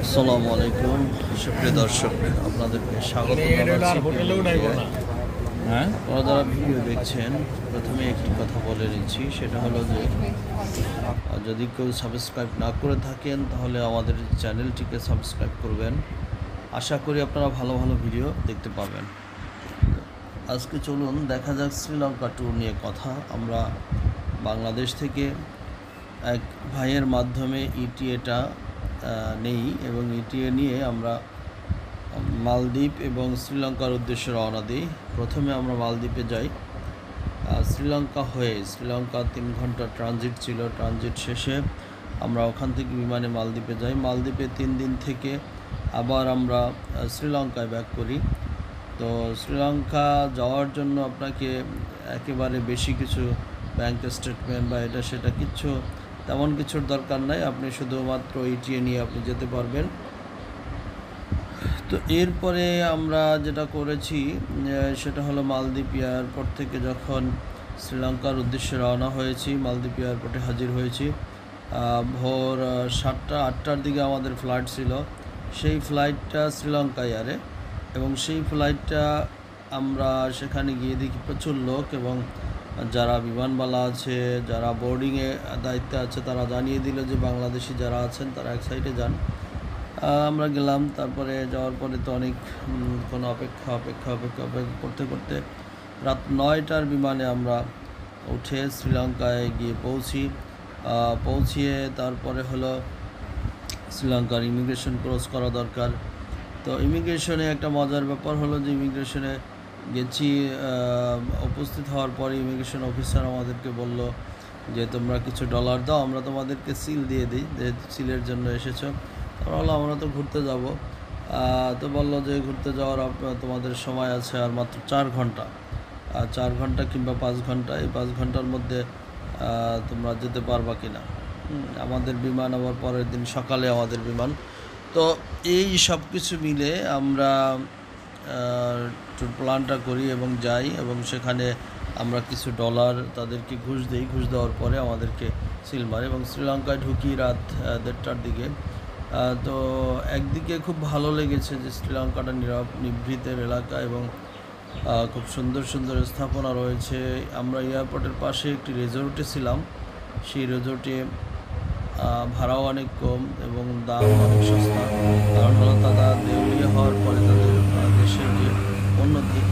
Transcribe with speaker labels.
Speaker 1: আসসালামু আলাইকুম সুপ্রিয় দর্শক, আপনাদেরকে স্বাগত জানাচ্ছি। হ্যাঁ, আপনারা যারা ভিডিও দেখছেন, প্রথমে একটি কথা বলে নিচ্ছি, সেটা হলো যে যদি কেউ সাবস্ক্রাইব না করে থাকেন তাহলে আমাদের চ্যানেলটিকে সাবস্ক্রাইব করবেন। আশা করি আপনারা ভালো ভালো ভিডিও দেখতে পাবেন। আজকে চলুন দেখা যাক শ্রীলঙ্কা ট্যুর নিয়ে কথা। আমরা বাংলাদেশ থেকে এক ভাইয়ের মাধ্যমে ইটিএটা নেই এবং ইটিএ নিয়ে আমরা মালদ্বীপ এবং শ্রীলঙ্কার উদ্দেশ্যে রওনা দিই। প্রথমে আমরা মালদ্বীপে যাই। শ্রীলঙ্কা হয়ে শ্রীলঙ্কা 3 ঘন্টা ট্রানজিট ছিল। ট্রানজিট শেষে আমরা ওখান থেকে বিমানে মালদ্বীপে যাই। মালদ্বীপে 3 দিন থেকে আবার আমরা শ্রীলঙ্কায় ব্যাক করি। তো শ্রীলঙ্কা যাওয়ার জন্য আপনাকে একেবারে বেশি কিছু ব্যাংক স্টেটমেন্ট বা এটা সেটা কিচ্ছু তেমন কিছুর দরকার নাই। আপনি শুধুমাত্র ইটিএ নিয়ে আপনি যেতে পারবেন। তো এরপরে আমরা যেটা করেছি সেটা হলো মালদ্বীপ এয়ারপোর্ট থেকে যখন শ্রীলঙ্কার উদ্দেশ্যে রওনা হয়েছি, মালদ্বীপ এয়ারপোর্টে হাজির হয়েছি। ভোর 7টা-8টার দিকে আমাদের ফ্লাইট ছিল। সেই ফ্লাইটটা শ্রীলঙ্কা এয়ারে, এবং সেই ফ্লাইটটা আমরা সেখানে গিয়ে দেখি প্রচুর লোক, এবং যারা বিমানবালা আছে, যারা বোর্ডিংয়ে দায়িত্বে আছে, তারা জানিয়ে দিল যে বাংলাদেশি যারা আছেন তারা এক সাইডে যান। আমরা গেলাম। তারপরে যাওয়ার পরে তো অনেক কোনো অপেক্ষা করতে করতে রাত 9টার বিমানে আমরা উঠে শ্রীলঙ্কায় গিয়ে পৌঁছিয়ে তারপরে হলো শ্রীলঙ্কার ইমিগ্রেশন ক্রস করা দরকার। তো ইমিগ্রেশনে একটা মজার ব্যাপার হলো যে ইমিগ্রেশনে গেছি, উপস্থিত হওয়ার পরে ইমিগ্রেশন অফিসার আমাদেরকে বলল যে তোমরা কিছু ডলার দাও, আমরা তোমাদেরকে সিল দিয়ে দিই, যেহেতু সিলের জন্য এসেছো। তাহলে আমরা তো ঘুরতে যাব। তো বললো যে ঘুরতে যাওয়ার তোমাদের সময় আছে আর মাত্র 4 ঘন্টা, 4 ঘন্টা কিংবা 5 ঘন্টা। এই 5 ঘন্টার মধ্যে তোমরা যেতে পারবা কিনা। আমাদের বিমান আবার পরের দিন সকালে আমাদের বিমান। তো এই সব কিছু মিলে আমরা ট্যুর প্ল্যানটা করি এবং যাই, এবং সেখানে আমরা কিছু ডলার তাদেরকে ঘুষ দিই। ঘুষ দেওয়ার পরে আমাদেরকে সিল মারে এবং শ্রীলঙ্কায় ঢুকি রাত 1:30টার দিকে। তো একদিকে খুব ভালো লেগেছে যে শ্রীলঙ্কাটা নিভৃতের এলাকা এবং খুব সুন্দর সুন্দর স্থাপনা রয়েছে। আমরা এয়ারপোর্টের পাশে একটি রিসোর্টে ছিলাম। সেই রিসোর্টে ভাড়াও অনেক কম এবং দাম অনেক সস্তা। কারণ হলো তারা দেউলিয়া হওয়ার পরে তাদের দেশের যে উন্নতি